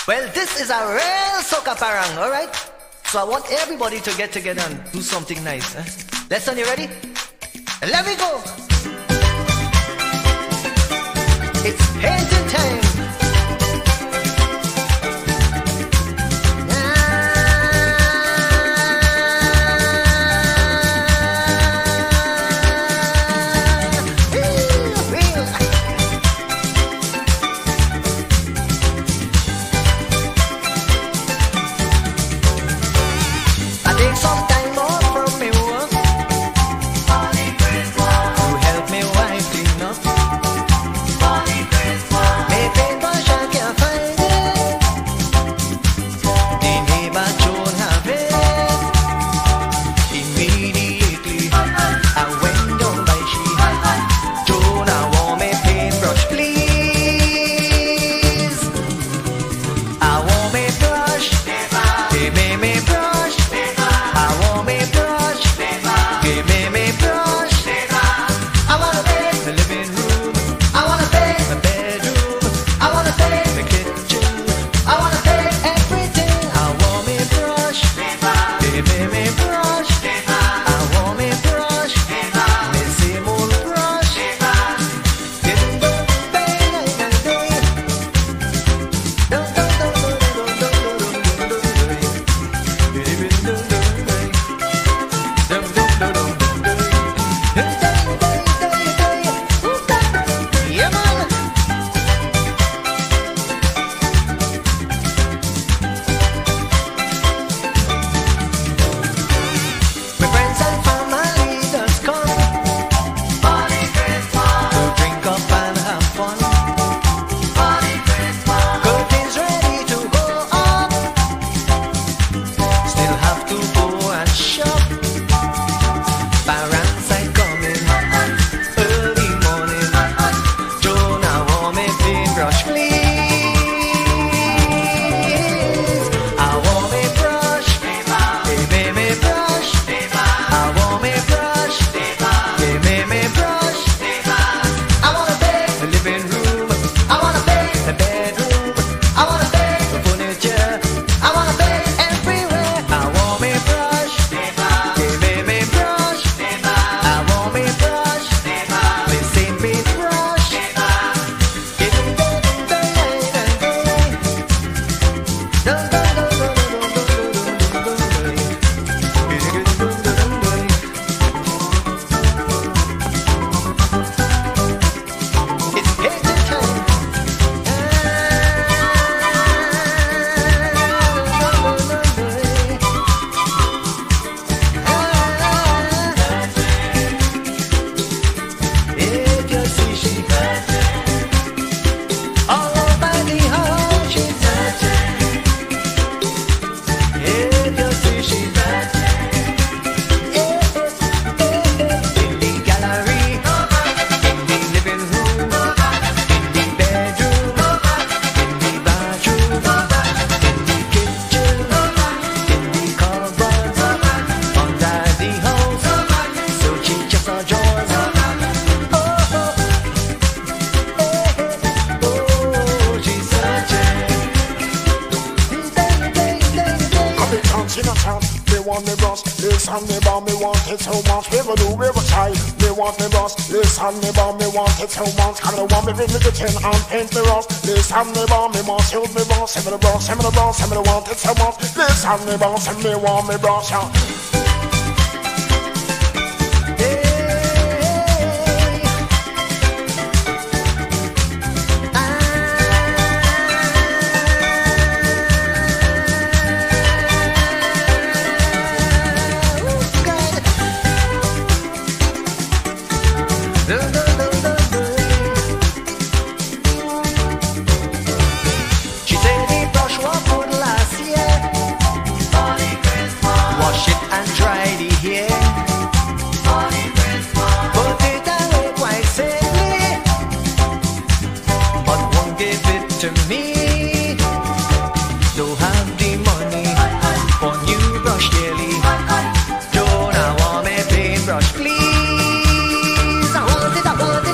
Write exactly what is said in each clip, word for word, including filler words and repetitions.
Well, this is a real soca parang, alright? So I want everybody to get together and do something nice. Eh? Lesson, you ready? Let me go! It's painting time! It's so much, kind of want me with the chin and paint me rough. This hand me bomb, me want shoot me boss. Send me the boss, send me the boss, send me the want it so much. This hand me bomb, send me want me boss, yeah.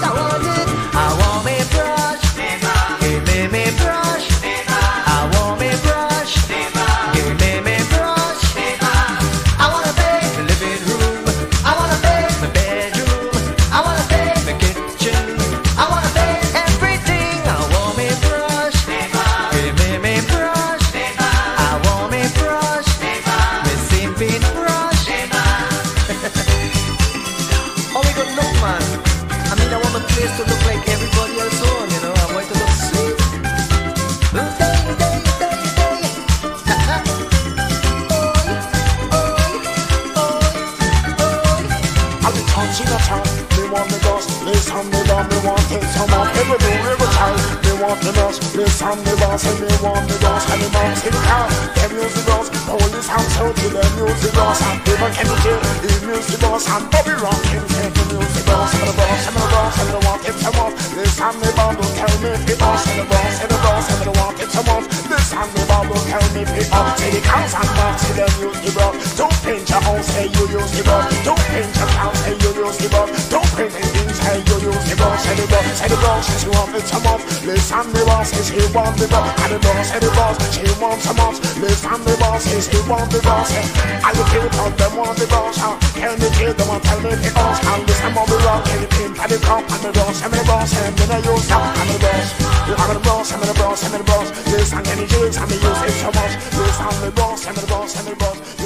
I want me want the boss. Listen the boss and they want the boss. And the boss in the car, them use the boss. Police house out to them use the boss. And people can be jail, he use the boss. And Bobby Rockins said to use the boss. And the boss and the boss and they want it some more. Listen the boss, don't tell me the boss. And the boss and the boss and they want it some more. Listen the boss, don't tell me the boss. Say the cows and boss, say them use the boss. Don't pinch your house, say you use the boss. Don't pinch your cows, say you use the boss. Don't pinch the things, say you use the boss. Say the boss, say the boss, she want it some more. Listen the boss, says he want the boss. And the boss, say the boss, she want some more. Listen the boss, says he want the boss. And the people, them want the boss. Tell me kid, them want tell me the boss. And listen more the rock, and the pimp, and the cop, and the boss, and the boss, and then I use that, and the boss. You have the boss, and the boss, and the boss. Listen, and the jigs, and the use it so much. Listen the boss, and the boss, and the boss.